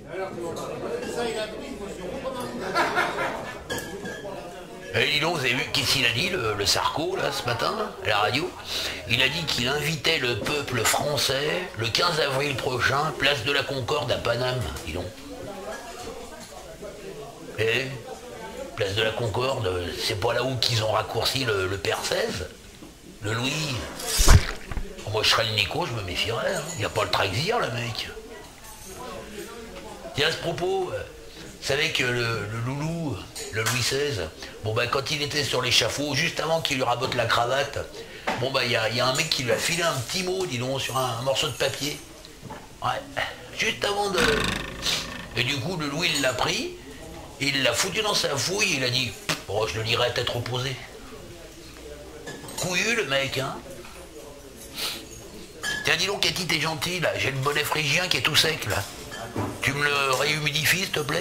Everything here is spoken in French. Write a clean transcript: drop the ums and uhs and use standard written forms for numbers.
Et dis donc, vous avez vu qu'est-ce qu'il a dit, le Sarko, là, ce matin, à la radio? Il a dit qu'il invitait le peuple français le 15 avril prochain, place de la Concorde à Paname, dis donc. Et place de la Concorde, c'est pas là où qu'ils ont raccourci le père 16, le Louis. Moi, je serais le Nico, je me méfierais, hein. Il n'y a pas le Traxir, le mec. Tiens, à ce propos, vous savez que le loulou, le Louis XVI, bon ben quand il était sur l'échafaud, juste avant qu'il lui rabote la cravate, bon ben il y a un mec qui lui a filé un petit mot, dis donc, sur un morceau de papier. Ouais, juste avant de... Et du coup, le Louis, il l'a pris, il l'a foutu dans sa fouille, et il a dit, oh, je le lirai à tête reposée. Couillu, le mec, hein. Tiens, dis donc, Cathy, t'es gentil, là, j'ai le bonnet phrygien qui est tout sec, là. Tu me le réhumidifies, s'il te plaît?